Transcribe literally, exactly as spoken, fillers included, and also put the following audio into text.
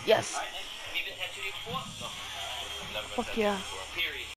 Yes. Alright, nice. Have you been tattooed before? No. Never been Fuck tattooed yeah. before. Period.